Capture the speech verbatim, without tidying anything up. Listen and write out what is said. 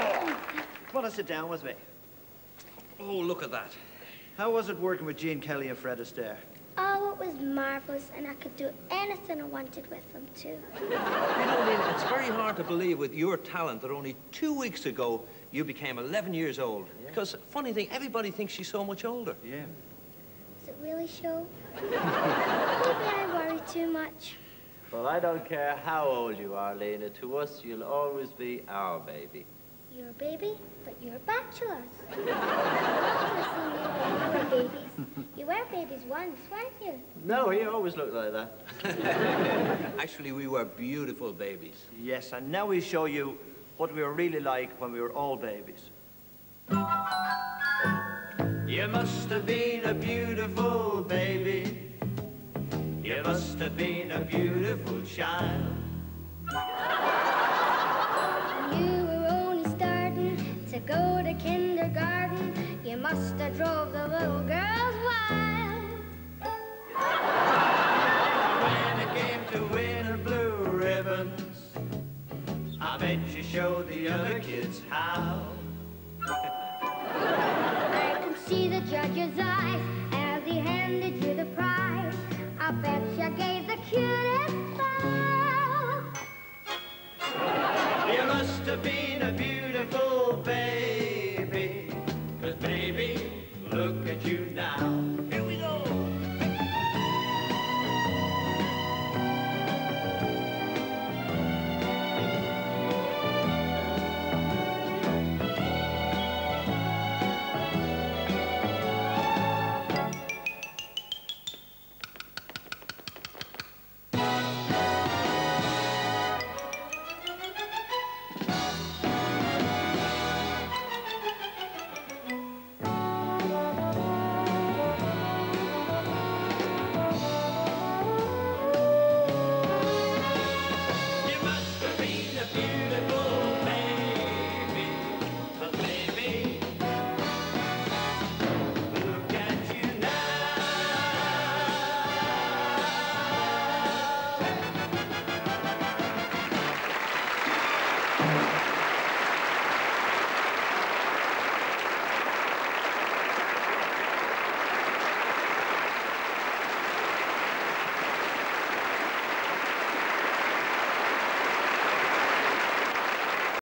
Come on, sit down with me. Oh, look at that. How was it working with Jean Kelly and Fred Astaire? Oh, it was marvellous, and I could do anything I wanted with them, too. You know, Lena, it's very hard to believe with your talent that only two weeks ago you became eleven years old. Yeah. Because, funny thing, everybody thinks she's so much older. Yeah. Does it really show? Maybe I worry too much. Well, I don't care how old you are, Lena. To us, you'll always be our baby. You're a baby, but you're bachelors. Listen, you were babies. You were babies once, weren't you? No, he always looked like that. Actually, we were beautiful babies. Yes, and now we show you what we were really like when we were all babies. You must have been a beautiful baby. You must have been a beautiful child. You were only starting to go to kindergarten. You must have drove the little girl